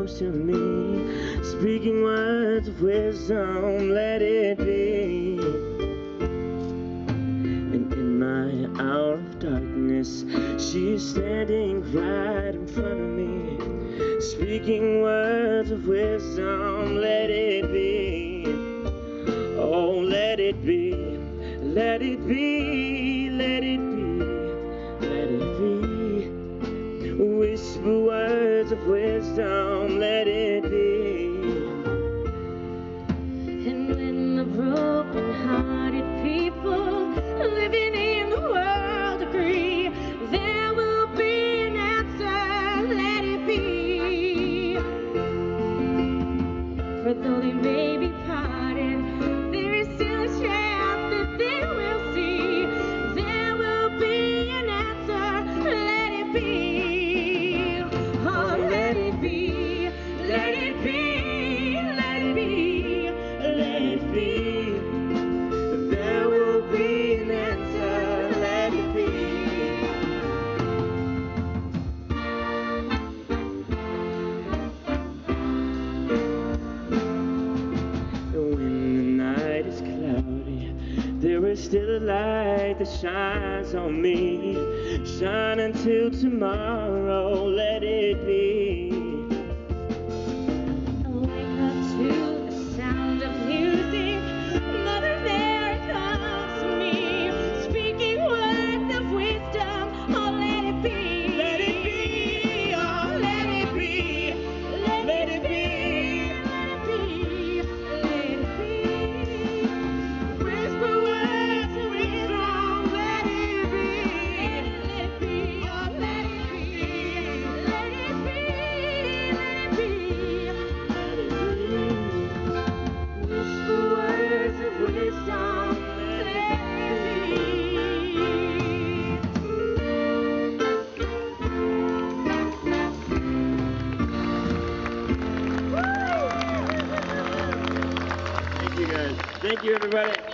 comes to me, speaking words of wisdom, let it be. And in my hour of darkness, she's standing right in front of me, speaking words of wisdom, let it be. Oh, let it be, let it be, let it be, let it be. Whisper words of wisdom, let it be. And when the broken-hearted people living in the world agree, there will be an answer, let it be. For though they may be parted, there is still a chance that they will see. There will be an answer, let it be. Oh, let it be, let it be, let it be, let it be. There will be an answer, let it be. When the night is cloudy, there is still a light that shines on me. Shine until tomorrow, let it be. I wake up to the sound of music. Mother Mary comes to me, speaking words of wisdom. Oh, let it be. Let it be, oh, let it be, let it be. Let it be. Let it be. Whisper words of wisdom, let it be. Let it be. Oh, let it be, Let it be. Let it be. let it be. Whisper words of wisdom, let it be. Thank you guys. Thank you everybody.